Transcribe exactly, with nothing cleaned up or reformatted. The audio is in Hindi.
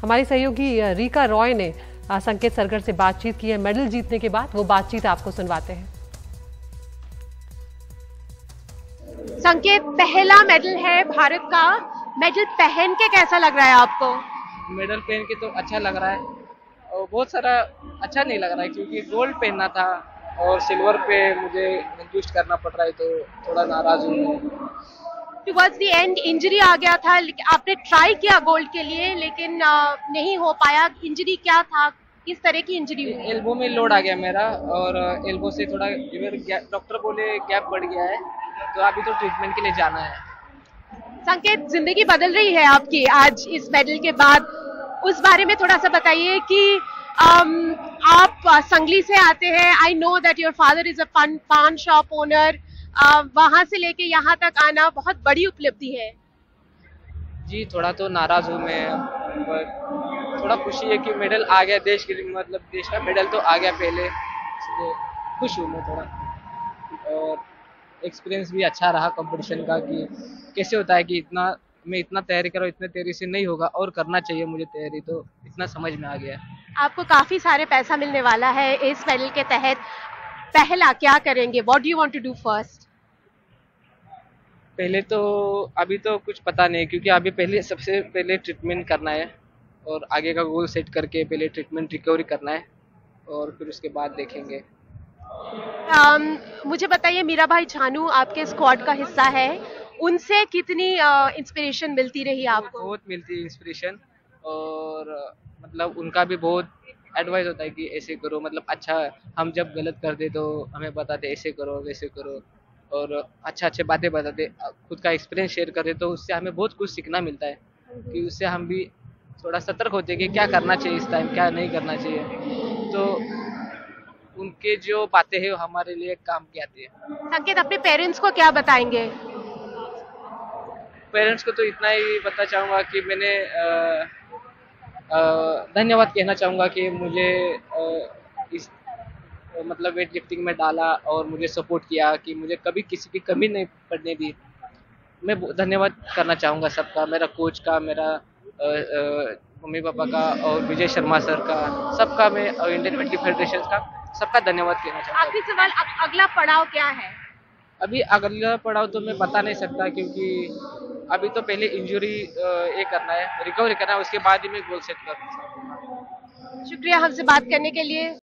हमारी सहयोगी रीका रॉय ने संकेत सरगर से बातचीत की है मेडल जीतने के बाद। वो बातचीत आपको सुनवाते हैं। संकेत, पहला मेडल है भारत का, मेडल पहन के कैसा लग रहा है आपको? मेडल पहन के तो अच्छा लग रहा है और बहुत सारा अच्छा नहीं लग रहा है क्योंकि गोल्ड पहनना था और सिल्वर पे मुझे एडजस्ट करना पड़ रहा है तो थोड़ा नाराज हूँ। टुवर्ड्स द एंड इंजरी आ गया था, आपने ट्राई किया गोल्ड के लिए लेकिन नहीं हो पाया। इंजरी क्या था, किस तरह की इंजरी हुई? एल्बो में लोड आ गया मेरा और एल्बो से थोड़ा डॉक्टर बोले गैप बढ़ गया है तो अभी तो ट्रीटमेंट के लिए जाना है। संकेत, जिंदगी बदल रही है आपकी आज इस मेडल के बाद, उस बारे में थोड़ा सा बताइए कि um, आप संगली से आते हैं। I know that your father is a paan shop owner, वहां से लेके यहाँ तक आना बहुत बड़ी उपलब्धि है। जी, थोड़ा तो नाराज हूँ मैं, पर थोड़ा खुशी है कि मेडल आ गया देश के लिए, मतलब देश का मेडल तो आ गया पहले, इसलिए खुश हूँ मैं थोड़ा। और एक्सपीरियंस भी अच्छा रहा कंपटीशन का कि कैसे होता है कि इतना मैं इतना तैयारी कर रहा हूँ, इतने तैयारी से नहीं होगा और करना चाहिए मुझे तैयारी, तो इतना समझ में आ गया। आपको काफी सारे पैसा मिलने वाला है इस मेडल के तहत, पहला क्या करेंगे? What do you want to do first? पहले तो अभी तो कुछ पता नहीं क्योंकि अभी पहले सबसे पहले ट्रीटमेंट करना है और आगे का गोल सेट करके पहले ट्रीटमेंट रिकवरी करना है और फिर उसके बाद देखेंगे। um, मुझे बताइए, मीरा भाई छानू आपके स्क्वाड का हिस्सा है, उनसे कितनी इंस्पिरेशन uh, मिलती रही आपको? बहुत मिलती है इंस्पिरेशन और मतलब उनका भी बहुत एडवाइस होता है कि ऐसे करो, मतलब अच्छा हम जब गलत करते तो हमें बताते ऐसे करो वैसे करो और अच्छा अच्छे बातें बताते, खुद का एक्सपीरियंस शेयर करते तो उससे हमें बहुत कुछ सीखना मिलता है कि उससे हम भी थोड़ा सतर्क होते हैं कि क्या करना चाहिए इस टाइम, क्या नहीं करना चाहिए। तो उनके जो बातें हैं वो हमारे लिए काम की आती है। संकेत, अपने पेरेंट्स को क्या बताएंगे? पेरेंट्स को तो इतना ही बताना चाहूँगा कि मैंने धन्यवाद कहना चाहूँगा कि मुझे आ, इस मतलब वेट लिफ्टिंग में डाला और मुझे सपोर्ट किया कि मुझे कभी किसी की कमी नहीं पड़ने दी। मैं धन्यवाद करना चाहूँगा सबका, मेरा कोच का, मेरा मम्मी पापा का और विजय शर्मा सर का, सबका, मैं इंडियन वेटलिफ्टिंग फेडरेशन का सबका धन्यवाद कहना चाहूँगा। आखिरी सवाल, अब अगला पड़ाव क्या है? अभी अगला पड़ाव तो मैं बता नहीं सकता क्योंकि अभी तो पहले इंजरी ये करना है, रिकवरी करना है, उसके बाद ही मैं गोल सेट कर सकता हूँ। शुक्रिया हमसे बात करने के लिए।